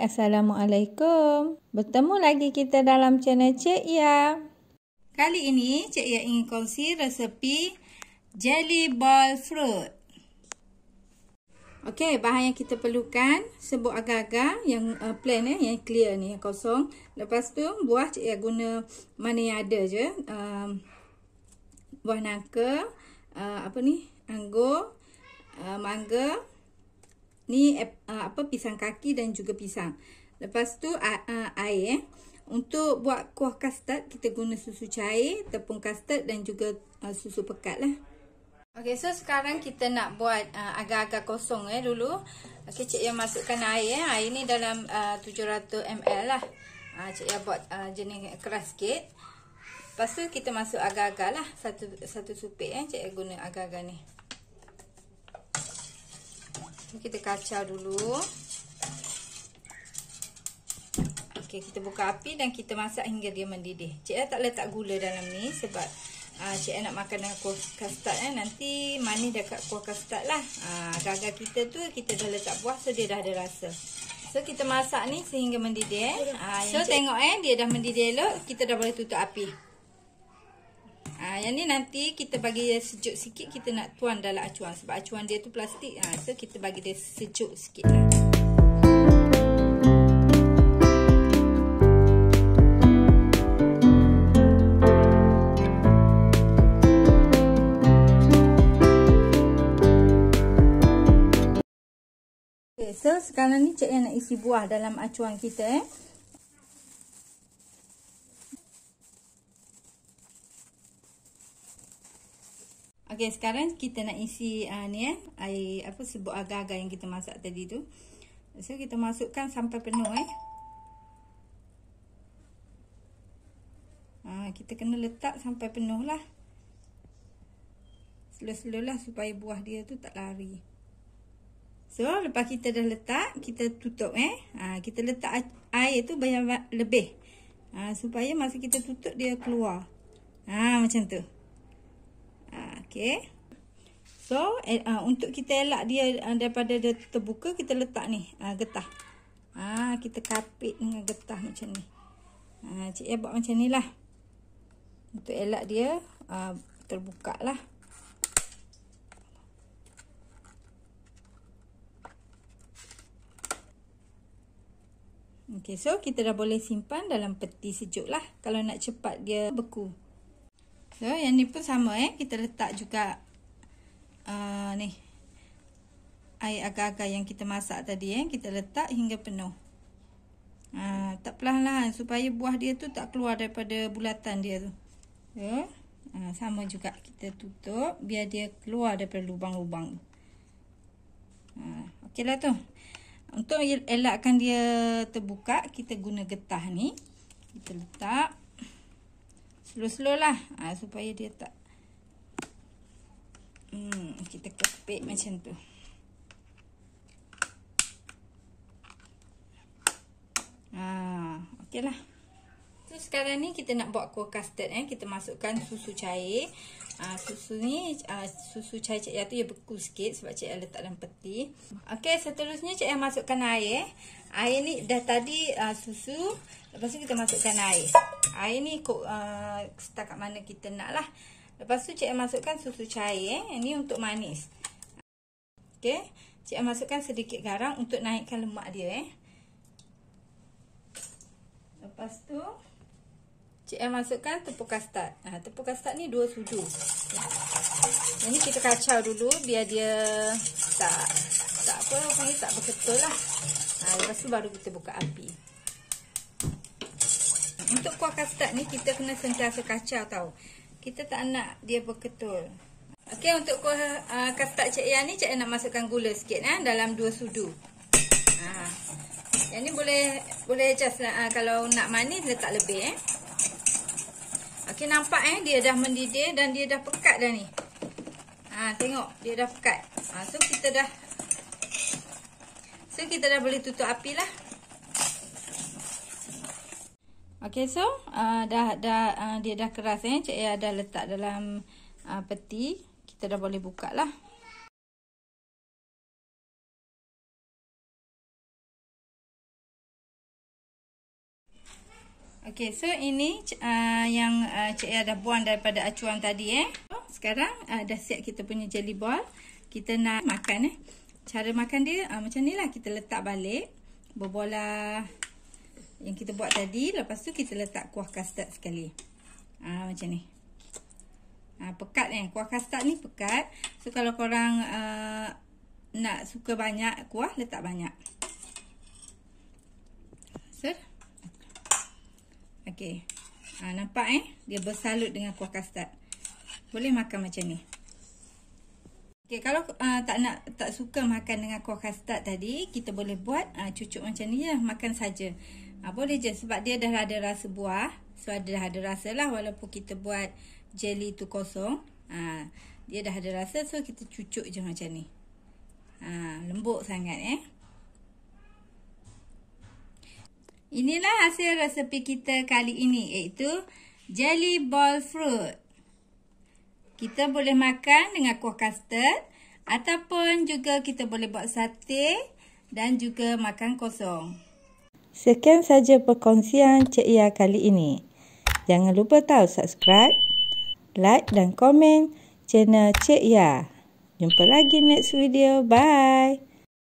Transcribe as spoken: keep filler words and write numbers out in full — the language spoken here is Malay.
Assalamualaikum. Bertemu lagi kita dalam channel Cik Ya. Kali ini Cik Ya ingin kongsi resepi jelly ball fruit. Okey, bahan yang kita perlukan serbuk agar-agar yang uh, plain eh, yang clear ni, yang kosong. Lepas tu buah Cik Ya guna mana yang ada je. Um, buah nangka, uh, apa ni? Anggur, uh, mangga. Ni uh, apa pisang kaki dan juga pisang. Lepas tu uh, uh, air. Untuk buat kuah kastad kita guna susu cair, tepung kastad dan juga uh, susu pekat lah. Okey, so sekarang kita nak buat uh, agar-agar kosong eh dulu. Okey, Cik Ya masukkan air eh. Air ni dalam uh, tujuh ratus mililiter lah. Uh, Cik Ya buat uh, jenis keras sikit. Lepas tu kita masuk agar-agar lah. Satu satu supik eh Cik Ya guna agar-agar ni. Kita kacau dulu. Okey, kita buka api dan kita masak hingga dia mendidih. Cik Ya tak letak gula dalam ni sebab uh, Cik Ya nak makan dengan kuah kastad eh. Nanti manis dekat kuah kastad lah. Uh, agar-agar kita tu kita dah letak buah, so dia dah ada rasa. So kita masak ni sehingga mendidih eh. Uh, so tengok eh dia dah mendidih elok, kita dah boleh tutup api. Ha, yang ni nanti kita bagi dia sejuk sikit, kita nak tuang dalam acuan sebab acuan dia tu plastik. Ha, so kita bagi dia sejuk sikit lah. Okay, so sekarang ni Cik Ya nak isi buah dalam acuan kita eh. Okey, sekarang kita nak isi uh, ni eh, air apa serbuk agar-agar yang kita masak tadi tu. So kita masukkan sampai penuh eh. Ha, kita kena letak sampai penuh lah. Slow-slow lah supaya buah dia tu tak lari. So lepas kita dah letak, kita tutup eh. Ha, kita letak air tu banyak lebih. Ha, supaya masa kita tutup dia keluar. Ha, macam tu. Okey. So, eh, uh, untuk kita elak dia uh, daripada dia terbuka, kita letak ni, uh, getah. Ah, uh, kita kapit dengan getah macam ni. Ah, uh, Cik Ya buat macam ni lah. Untuk elak dia uh, terbuka lah. Okey, so kita dah boleh simpan dalam peti sejuk lah. Kalau nak cepat dia beku. So, yang ni pun sama eh. Kita letak juga uh, ni air agar-agar yang kita masak tadi eh. Kita letak hingga penuh. Uh, tak perlahan-lahan supaya buah dia tu tak keluar daripada bulatan dia tu. So, uh, sama juga kita tutup biar dia keluar daripada lubang-lubang. Uh, Okey lah tu. Untuk elakkan dia terbuka, kita guna getah ni. Kita letak slow-slow lah, ha, supaya dia tak hmm, kita kepit macam tu. Ha, okey lah. So sekarang ni kita nak buat kuah kastad eh. Kita masukkan susu cair. Ha, susu ni uh, susu cair Cik Ya tu ya beku sikit sebab Cik Ya letak dalam peti. Okey, seterusnya Cik Ya masukkan air. Air ni dah tadi uh, susu. Lepas tu kita masukkan air. Air ni ikut uh, setakat mana kita nak lah. Lepas tu Cik Ya masukkan susu cair eh. Ini untuk manis. Okey. Cik Ya masukkan sedikit garam untuk naikkan lemak dia eh. Lepas tu Cik Ya masukkan tepung kastad. Ha, tepung kastad ni dua sudu. Ini kita kacau dulu biar dia tak tak apa ni tak berketul lah. Ha, lepas tu baru kita buka api. Untuk kuah kastad ni kita kena sentiasa kacau tau. Kita tak nak dia berketul. Okey, untuk kuah uh, kastad Cik Ya ni Cik Ya nak masukkan gula sikit eh dalam dua sudu. Ha. Yang ni boleh boleh adjust lah, uh, kalau nak manis letak lebih eh. Okey, nampak eh dia dah mendidih dan dia dah pekat dah ni. Ha, tengok dia dah pekat. Ha, so kita dah So kita dah boleh tutup api lah. Okey, so uh, dah dah uh, dia dah keras eh. Cik Ya dah letak dalam uh, peti. Kita dah boleh buka lah. Okey, so ini uh, yang uh, Cik Ia dah buang daripada acuan tadi eh. Sekarang uh, dah siap kita punya jelly ball. Kita nak makan eh. Cara makan dia uh, macam ni lah. Kita letak balik berbola yang kita buat tadi. Lepas tu kita letak kuah custard sekali. Uh, macam ni. Uh, pekat eh. Kuah custard ni pekat. So kalau korang uh, nak suka banyak kuah, letak banyak. So, okey. Ha, nampak eh? Dia bersalut dengan kuah custard. Boleh makan macam ni. Okey, kalau uh, tak nak tak suka makan dengan kuah custard tadi, kita boleh buat uh, cucuk macam ni lah, makan saja. Uh, boleh je sebab dia dah ada rasa buah. So ada dah ada rasa lah walaupun kita buat jelly tu kosong. Uh, dia dah ada rasa, so kita cucuk je macam ni. Uh, lembut sangat eh. Inilah hasil resepi kita kali ini, iaitu jelly ball fruit. Kita boleh makan dengan kuah custard ataupun juga kita boleh buat sate dan juga makan kosong. Sekian saja perkongsian Cik Ia kali ini. Jangan lupa tahu subscribe, like dan komen channel Cik Ia. Jumpa lagi next video. Bye.